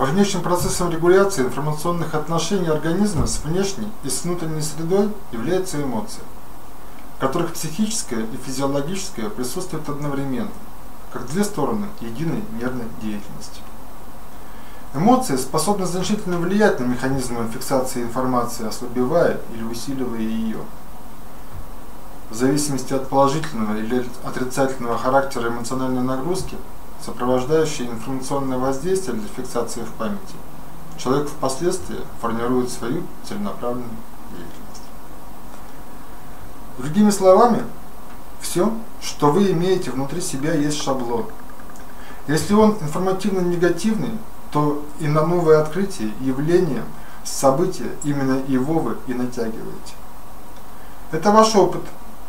Важнейшим процессом регуляции информационных отношений организма с внешней и с внутренней средой являются эмоции, в которых психическое и физиологическое присутствуют одновременно, как две стороны единой нервной деятельности. Эмоции способны значительно влиять на механизмы фиксации информации, ослабевая или усиливая ее. В зависимости от положительного или отрицательного характера эмоциональной нагрузки, сопровождающей информационное воздействие для фиксации в памяти, человек впоследствии формирует свою целенаправленную деятельность. Другими словами, все, что вы имеете внутри себя, есть шаблон. Если он информативно-негативный, то и на новые открытия, явления, события, именно его вы и натягиваете. Это ваш опыт.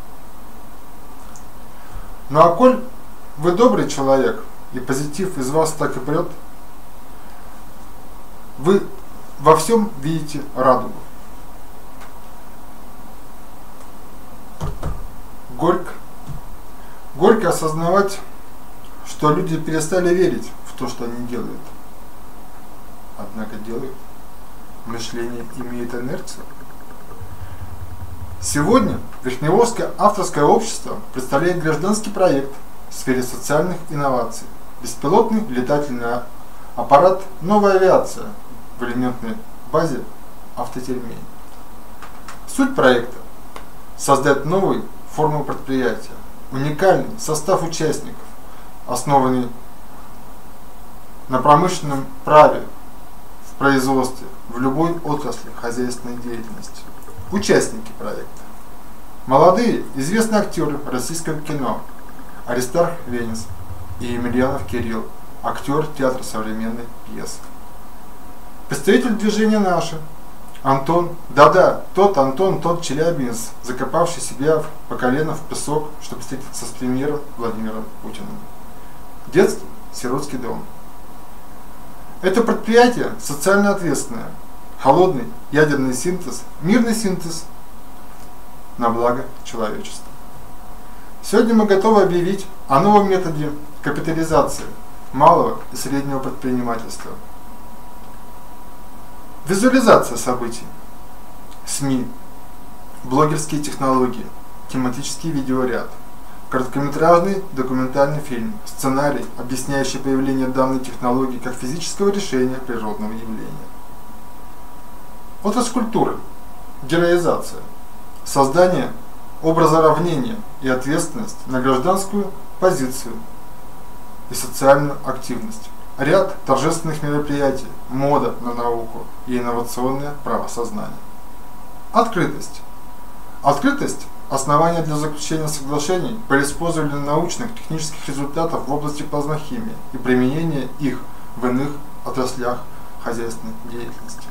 Ну а коль вы добрый человек, и позитив из вас так и прет, вы во всем видите радугу. Горько осознавать, что люди перестали верить в то, что они делают. Однако делают. Мышление имеет инерцию. Сегодня Верхневолжское авторское общество представляет гражданский проект в сфере социальных инноваций. Беспилотный летательный аппарат «Новая авиация» в элементной базе «Автотельмень». Суть проекта – создать новую форму предприятия, уникальный состав участников, основанный на промышленном праве в производстве в любой отрасли хозяйственной деятельности. Участники проекта – молодые известные актеры российского кино Аристарх Венес и Емельянов Кирилл, актер театра современной пьесы. Представитель движения «Наши» Антон, тот Антон, тот челябинец, закопавший себя по колено в песок, чтобы встретиться с премьером Владимиром Путиным. Детский сиротский дом. Это предприятие социально ответственное, холодный ядерный синтез, мирный синтез на благо человечества. Сегодня мы готовы объявить о новом методе капитализации малого и среднего предпринимательства. Визуализация событий, СМИ, блогерские технологии, тематический видеоряд, короткометражный документальный фильм, сценарий, объясняющий появление данной технологии как физического решения природного явления. Отрасль культуры, героизация, создание образа равнения и ответственность на гражданскую позицию и социальную активность. Ряд торжественных мероприятий, мода на науку и инновационное правосознание. Открытость. Открытость – основание для заключения соглашений по использованию научных технических результатов в области плазмохимии и применения их в иных отраслях хозяйственной деятельности.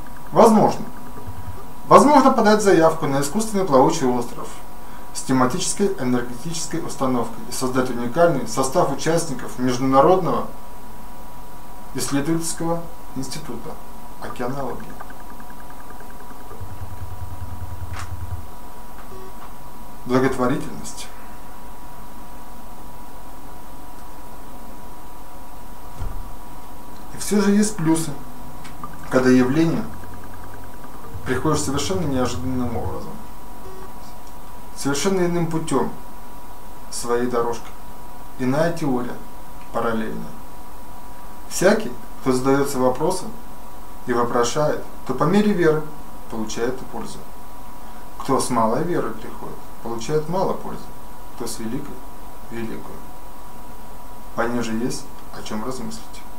Возможно подать заявку на искусственный плавучий остров с тематической энергетической установкой и создать уникальный состав участников Международного исследовательского института океанологии. Благотворительность. И все же есть плюсы, когда явление приходит совершенно неожиданным образом, совершенно иным путем, своей дорожкой. Иная теория, параллельная. Всякий, кто задается вопросом и вопрошает, то по мере веры получает пользу. Кто с малой верой приходит, получает мало пользы. Кто с великой – великую. Пониже есть о чем размыслить.